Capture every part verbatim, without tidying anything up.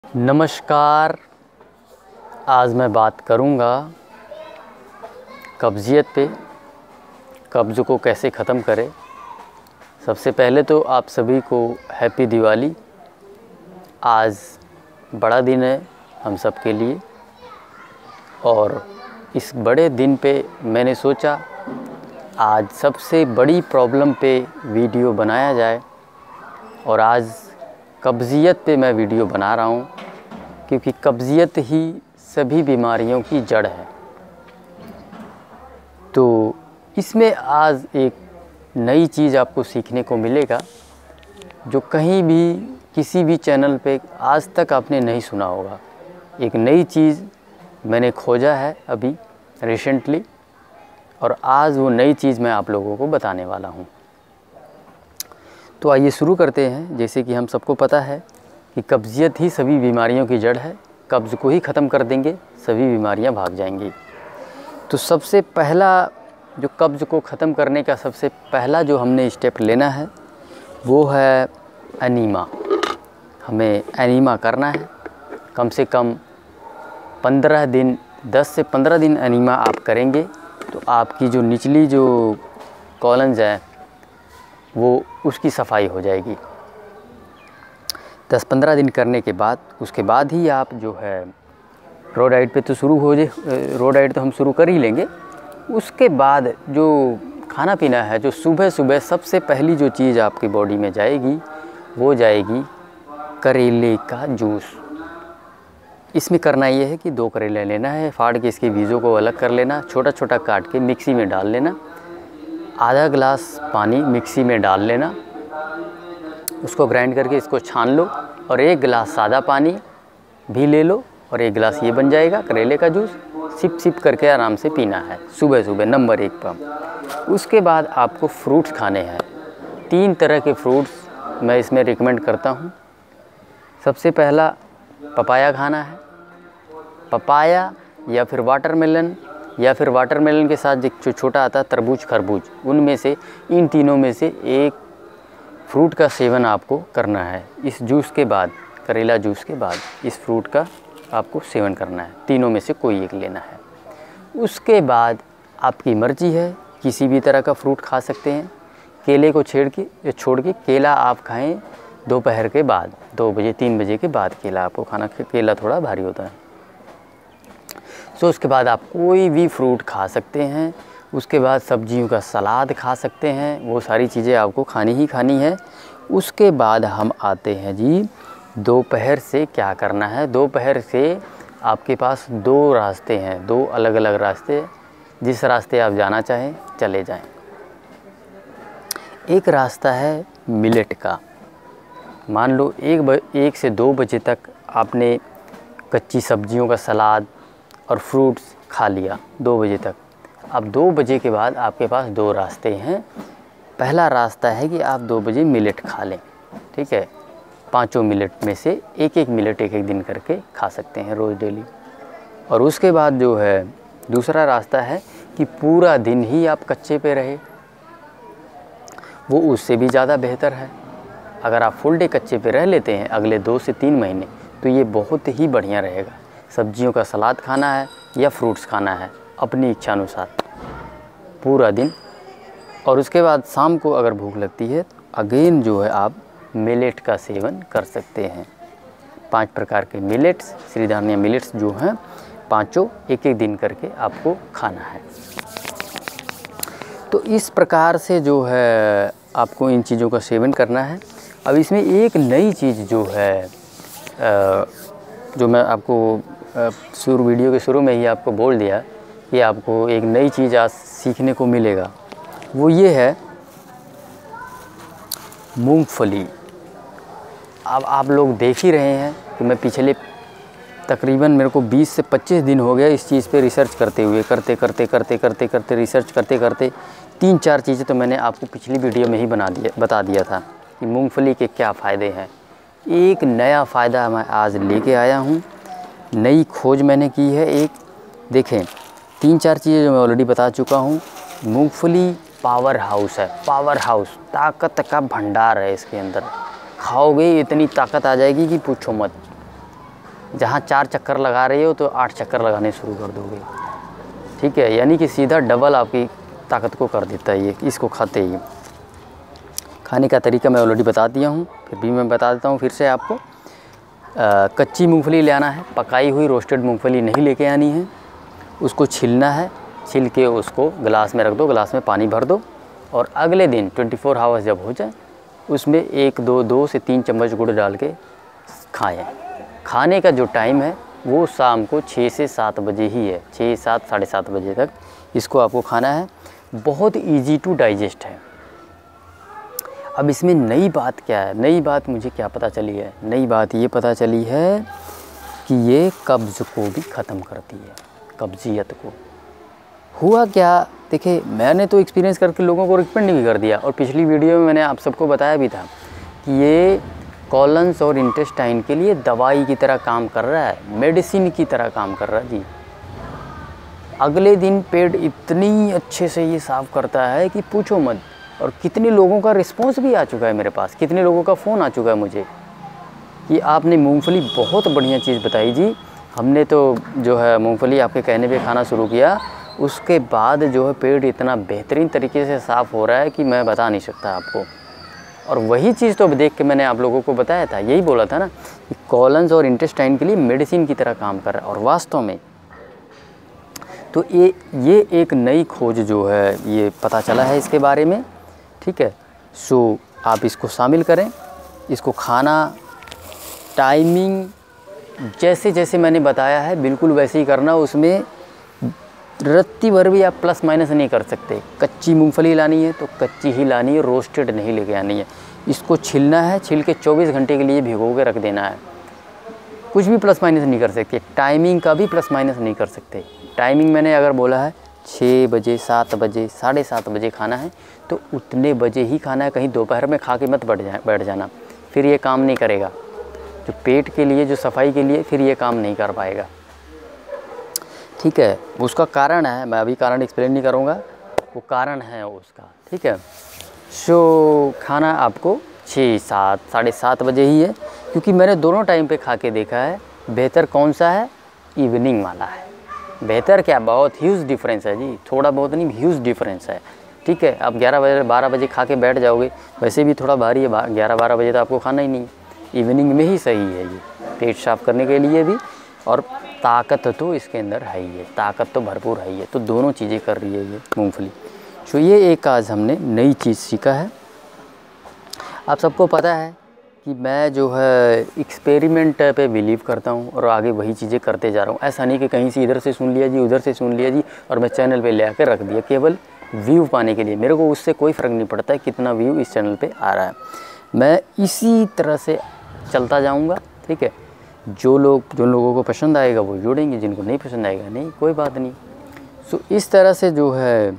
नमस्कार। आज मैं बात करूंगा कब्ज़ियत पे। कब्ज़ को कैसे ख़त्म करें। सबसे पहले तो आप सभी को हैप्पी दिवाली। आज बड़ा दिन है हम सब के लिए, और इस बड़े दिन पे मैंने सोचा आज सबसे बड़ी प्रॉब्लम पे वीडियो बनाया जाए। और आज कब्ज़ियत पे मैं वीडियो बना रहा हूँ, क्योंकि कब्ज़ियत ही सभी बीमारियों की जड़ है। तो इसमें आज एक नई चीज़ आपको सीखने को मिलेगा, जो कहीं भी किसी भी चैनल पे आज तक आपने नहीं सुना होगा। एक नई चीज़ मैंने खोजा है अभी रिसेंटली, और आज वो नई चीज़ मैं आप लोगों को बताने वाला हूँ। तो आइए शुरू करते हैं। जैसे कि हम सबको पता है कि कब्ज़ियत ही सभी बीमारियों की जड़ है। कब्ज़ को ही ख़त्म कर देंगे, सभी बीमारियां भाग जाएंगी। तो सबसे पहला जो कब्ज़ को ख़त्म करने का सबसे पहला जो हमने स्टेप लेना है वो है एनीमा। हमें एनीमा करना है। कम से कम पंद्रह दिन, दस से पंद्रह दिन एनीमा आप करेंगे तो आपकी जो निचली जो कॉलन्स है वो उसकी सफाई हो जाएगी। दस पंद्रह दिन करने के बाद उसके बाद ही आप जो है रो डाइट पे तो शुरू हो जाए। रो डाइट तो हम शुरू कर ही लेंगे। उसके बाद जो खाना पीना है, जो सुबह सुबह सबसे पहली जो चीज़ आपकी बॉडी में जाएगी वो जाएगी करेले का जूस। इसमें करना ये है कि दो करेले लेना है, फाड़ के इसके बीजों को अलग कर लेना, छोटा छोटा काट के मिक्सी में डाल लेना। आधा गिलास पानी मिक्सी में डाल लेना, उसको ग्राइंड करके इसको छान लो, और एक गिलास सादा पानी भी ले लो, और एक गिलास ये बन जाएगा करेले का जूस। सिप सिप करके आराम से पीना है सुबह सुबह, नंबर एक पर। उसके बाद आपको फ्रूट्स खाने हैं। तीन तरह के फ्रूट्स मैं इसमें रिकमेंड करता हूँ। सबसे पहला पपाया खाना है। पपाया या फिर वाटरमेलन, या फिर वाटरमेलन के साथ जो छोटा आता है तरबूज, खरबूज, उनमें से इन तीनों में से एक फ्रूट का सेवन आपको करना है। इस जूस के बाद, करेला जूस के बाद इस फ्रूट का आपको सेवन करना है। तीनों में से कोई एक लेना है। उसके बाद आपकी मर्ज़ी है, किसी भी तरह का फ्रूट खा सकते हैं। केले को छेड़ के छोड़ के केला आप खाएं दोपहर के बाद, दो बजे तीन बजे के बाद केला आपको खाना। केला थोड़ा भारी होता है। तो उसके बाद आप कोई भी फ्रूट खा सकते हैं। उसके बाद सब्जियों का सलाद खा सकते हैं। वो सारी चीज़ें आपको खानी ही खानी है। उसके बाद हम आते हैं जी दोपहर से क्या करना है। दोपहर से आपके पास दो रास्ते हैं, दो अलग अलग रास्ते। जिस रास्ते आप जाना चाहें चले जाएं। एक रास्ता है मिलेट का। मान लो एक ब, एक से दो बजे तक आपने कच्ची सब्जियों का सलाद और फ्रूट्स खा लिया दो बजे तक। अब दो बजे के बाद आपके पास दो रास्ते हैं। पहला रास्ता है कि आप दो बजे मिलेट खा लें, ठीक है। पाँचों मिलेट में से एक एक मिलेट एक एक दिन करके खा सकते हैं रोज़ डेली। और उसके बाद जो है दूसरा रास्ता है कि पूरा दिन ही आप कच्चे पे रहे, वो उससे भी ज़्यादा बेहतर है। अगर आप फुल डे कच्चे पे रह लेते हैं अगले दो से तीन महीने, तो ये बहुत ही बढ़िया रहेगा। सब्जियों का सलाद खाना है या फ्रूट्स खाना है अपनी इच्छा अनुसार पूरा दिन। और उसके बाद शाम को अगर भूख लगती है तो अगेन जो है आप मिलेट का सेवन कर सकते हैं। पांच प्रकार के मिलेट्स, सिरिधान्य मिलेट्स जो हैं पांचों एक एक दिन करके आपको खाना है। तो इस प्रकार से जो है आपको इन चीज़ों का सेवन करना है। अब इसमें एक नई चीज़ जो है जो मैं आपको शुरू वीडियो के शुरू में ही आपको बोल दिया कि आपको एक नई चीज़ आज सीखने को मिलेगा, वो ये है मूंगफली। अब आप लोग देख ही रहे हैं कि मैं पिछले तकरीबन मेरे को बीस से पच्चीस दिन हो गया इस चीज़ पे रिसर्च करते हुए, करते करते करते करते करते रिसर्च करते करते तीन चार चीज़ें तो मैंने आपको पिछली वीडियो में ही बना दिया बता दिया था कि मूंगफली के क्या फ़ायदे हैं। एक नया फ़ायदा मैं आज लेके आया हूँ। नई खोज मैंने की है एक। देखें, तीन चार चीज़ें जो मैं ऑलरेडी बता चुका हूँ। मूंगफली पावर हाउस है, पावर हाउस, ताकत का भंडार है इसके अंदर। खाओगे इतनी ताकत आ जाएगी कि पूछो मत। जहाँ चार चक्कर लगा रहे हो तो आठ चक्कर लगाने शुरू कर दोगे, ठीक है। यानी कि सीधा डबल आपकी ताकत को कर देता है ये, इसको खाते ही। खाने का तरीका मैं ऑलरेडी बता दिया हूँ, फिर भी मैं बता देता हूँ फिर से आपको। आ, कच्ची मूंगफली ले आना है, पकाई हुई रोस्टेड मूंगफली नहीं लेके आनी है। उसको छिलना है, छिल के उसको गिलास में रख दो, गिलास में पानी भर दो और अगले दिन चौबीस आवर्स जब हो जाए उसमें एक दो दो से तीन चम्मच गुड़ डाल के खाएँ। खाने का जो टाइम है वो शाम को छः से सात बजे ही है, छः सात साढ़े सात बजे तक इसको आपको खाना है। बहुत इजी टू डाइजेस्ट है। अब इसमें नई बात क्या है, नई बात मुझे क्या पता चली है, नई बात ये पता चली है कि ये कब्ज़ को भी ख़त्म करती है, कब्ज़ियत को। हुआ क्या, देखिए मैंने तो एक्सपीरियंस करके लोगों को रिकमेंड भी कर दिया और पिछली वीडियो में मैंने आप सबको बताया भी था कि ये कॉलन्स और इंटेस्टाइन के लिए दवाई की तरह काम कर रहा है, मेडिसिन की तरह काम कर रहा है जी। अगले दिन पेट इतनी अच्छे से ये साफ़ करता है कि पूछो मत। और कितने लोगों का रिस्पांस भी आ चुका है मेरे पास, कितने लोगों का फ़ोन आ चुका है मुझे कि आपने मूंगफली बहुत बढ़िया चीज़ बताई जी, हमने तो जो है मूंगफली आपके कहने पे खाना शुरू किया, उसके बाद जो है पेट इतना बेहतरीन तरीके से साफ़ हो रहा है कि मैं बता नहीं सकता आपको। और वही चीज़ तो देख के मैंने आप लोगों को बताया था, यही बोला था ना कि कॉलन्स और इंटेस्टाइन के लिए मेडिसिन की तरह काम कर रहा है। और वास्तव में तो ये ये एक नई खोज जो है ये पता चला है इसके बारे में, ठीक है। सो आप इसको शामिल करें, इसको खाना टाइमिंग जैसे जैसे मैंने बताया है बिल्कुल वैसे ही करना। उसमें रत्ती भर भी आप प्लस माइनस नहीं कर सकते। कच्ची मूंगफली लानी है तो कच्ची ही लानी है, रोस्टेड नहीं लेके आनी है। इसको छिलना है, छिल के चौबीस घंटे के लिए भिगो के रख देना है। कुछ भी प्लस माइनस नहीं कर सकते, टाइमिंग का भी प्लस माइनस नहीं कर सकते। टाइमिंग मैंने अगर बोला है छः बजे सात बजे साढ़े सात बजे खाना है तो उतने बजे ही खाना है। कहीं दोपहर में खा के मत बैठ जा बैठ जाना, फिर ये काम नहीं करेगा। जो पेट के लिए, जो सफाई के लिए, फिर ये काम नहीं कर पाएगा, ठीक है। उसका कारण है, मैं अभी कारण एक्सप्लेन नहीं करूँगा, वो कारण है उसका, ठीक है। सो खाना आपको छः सात साढ़े सात बजे ही है, क्योंकि मैंने दोनों टाइम पे खा के देखा है। बेहतर कौन सा है? इवनिंग वाला है। बेहतर क्या, बहुत ह्यूज डिफरेंस है जी, थोड़ा बहुत नहीं, ह्यूज डिफरेंस है, ठीक है। आप ग्यारह बजे बारह बजे खा के बैठ जाओगे, वैसे भी थोड़ा भारी है, ग्यारह बारह बजे तो आपको खाना ही नहीं। इवनिंग में ही सही है ये, पेट साफ़ करने के लिए भी, और ताकत तो इसके अंदर है ही है, ताकत तो भरपूर है ही है। तो दोनों चीज़ें कर रही है ये मूंगफली। तो ये एक आज हमने नई चीज़ सीखा है। आप सबको पता है कि मैं जो है एक्सपेरिमेंट पे बिलीव करता हूँ और आगे वही चीज़ें करते जा रहा हूँ। ऐसा नहीं कि कहीं से इधर से सुन लिया जी, उधर से सुन लिया जी और मैं चैनल पे ले आकर रख दिया केवल व्यू पाने के लिए। मेरे को उससे कोई फ़र्क नहीं पड़ता है कितना व्यू इस चैनल पे आ रहा है। मैं इसी तरह से चलता जाऊँगा, ठीक है। जो लोग जो लोगों को पसंद आएगा वो जुड़ेंगे, जिनको नहीं पसंद आएगा नहीं, कोई बात नहीं। सो इस तरह से जो है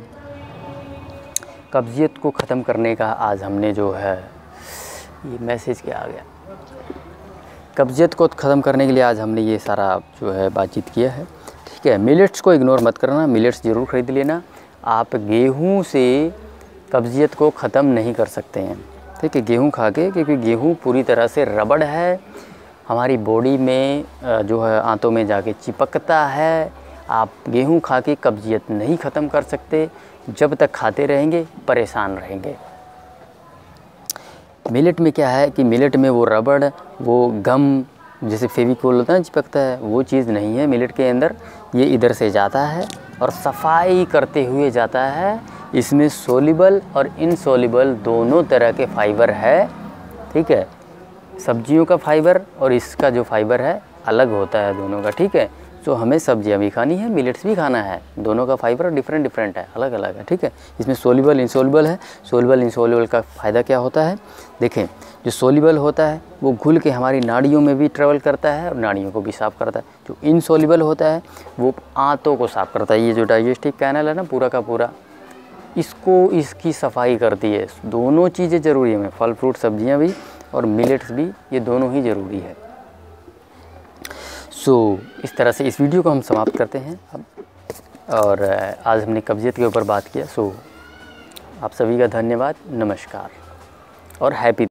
कब्ज़ियत को ख़त्म करने का आज हमने जो है, ये मैसेज क्या आ गया, कब्ज़ियत को ख़त्म करने के लिए आज हमने ये सारा जो है बातचीत किया है, ठीक है। मिलेट्स को इग्नोर मत करना, मिलेट्स ज़रूर ख़रीद लेना। आप गेहूं से कब्ज़ियत को ख़त्म नहीं कर सकते हैं, ठीक है, गेहूं खा के, क्योंकि गेहूं पूरी तरह से रबड़ है, हमारी बॉडी में जो है आंतों में जाके चिपकता है। आप गेहूं खा के कब्ज़ियत नहीं ख़त्म कर सकते, जब तक खाते रहेंगे परेशान रहेंगे। मिलेट में क्या है कि मिलेट में वो रबड़, वो गम जैसे फेविकोल होता है ना चिपकता है, वो चीज़ नहीं है मिलेट के अंदर। ये इधर से जाता है और सफाई करते हुए जाता है। इसमें सोल्यूबल और इनसोल्यूबल दोनों तरह के फाइबर है, ठीक है। सब्जियों का फाइबर और इसका जो फाइबर है अलग होता है दोनों का, ठीक है। तो हमें सब्जियां भी खानी है, मिलेट्स भी खाना है, दोनों का फाइबर डिफरेंट डिफरेंट है, अलग अलग है, ठीक है। इसमें सोल्यूबल इनसोल्यूबल है। सोल्यूबल इनसोल्यूबल का फ़ायदा क्या होता है, देखें, जो सोल्यूबल होता है वो घुल के हमारी नाड़ियों में भी ट्रेवल करता है और नाड़ियों को भी साफ़ करता है। जो इनसोल्यूबल होता है वो आंतों को साफ़ करता है। ये जो डाइजेस्टिव कैनल है ना पूरा का पूरा, इसको इसकी सफाई करती है। दोनों चीज़ें ज़रूरी है, फल फ्रूट सब्जियाँ भी और मिलेट्स भी, ये दोनों ही ज़रूरी है। सो so, इस तरह से इस वीडियो को हम समाप्त करते हैं अब। और आज हमने कब्ज़ियत के ऊपर बात किया। सो so, आप सभी का धन्यवाद, नमस्कार और हैप्पी